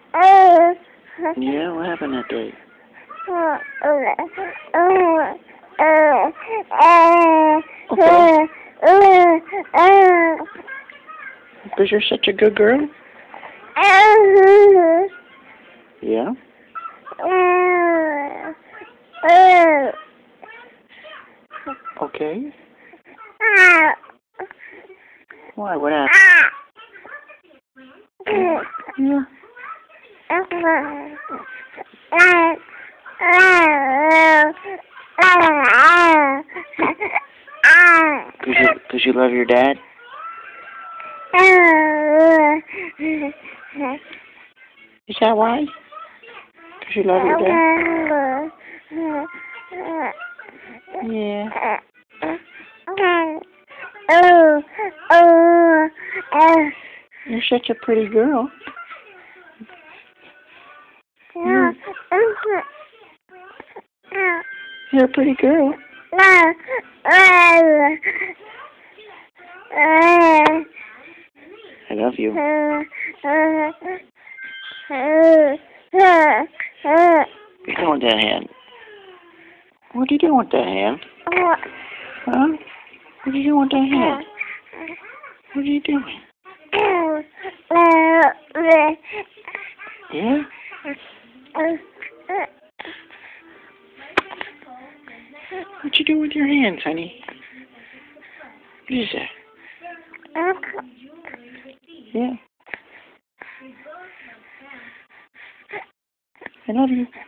Yeah, what happened that day? Okay. Because you're such a good girl? Yeah? Okay. Why? What happened? Yeah. Because you love your dad? Is that why? Because you love your dad? Yeah. You're such a pretty girl. You're a pretty girl. I love you. What are you doing with that hand? What are you doing with that hand? Huh? What are you doing with that hand? What are you doing? Yeah? What you doing with your hands, honey? What is that? Yeah. I love you.